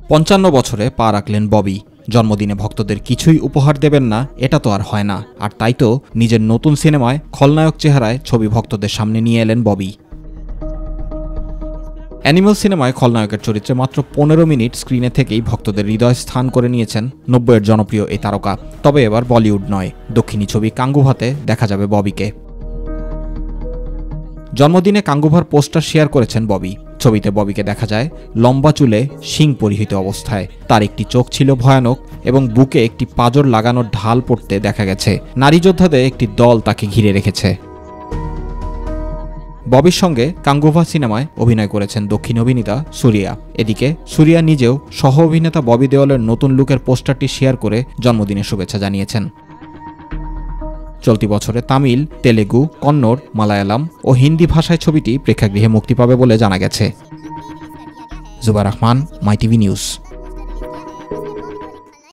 55 বছরে পা রাখলেন ববি। জন্মদিনে ভক্তদের কিছুই উপহার দেবেন না, এটা তো আর হয় না। আর তাই তো নিজের নতুন সিনেমায় খলনায়ক চেহারায় ছবি ভক্তদের সামনে নিয়ে এলেন ববি। অ্যানিমাল সিনেমায় খলনায়কের চরিত্রে মাত্র 15 মিনিট স্ক্রিনে থেকেই ভক্তদের হৃদয় স্থান করে নিয়েছেন 90-এর জনপ্রিয় এই তারকা। তবে এবার বলিউড নয়, দক্ষিণী ছবি কাঙ্গুভাতে দেখা যাবে ববিকে। জন্মদিনে কাঙ্গুভার পোস্টার শেয়ার করেছেন ববি। ছবিতে ববিকে দেখা যায় লম্বা চুলে শিং পরিহিত অবস্থায়। তার একটি চোখ ছিল ভয়ানক এবং বুকে একটি পাঁজর লাগানোর ঢাল পড়তে দেখা গেছে। নারী যোদ্ধাদের একটি দল তাকে ঘিরে রেখেছে। ববির সঙ্গে কাঙ্গুভা সিনেমায় অভিনয় করেছেন দক্ষিণ অভিনেতা সুরিয়া। এদিকে সুরিয়া নিজেও সহ অভিনেতা ববি দেওলের নতুন লুকের পোস্টারটি শেয়ার করে জন্মদিনের শুভেচ্ছা জানিয়েছেন। চলতি বছরে তামিল, তেলেগু, কন্নড়, মালায়ালাম ও হিন্দি ভাষায় ছবিটি প্রেক্ষাগৃহে মুক্তি পাবে বলে জানা গেছে। Zubair Rahman, MyTV news.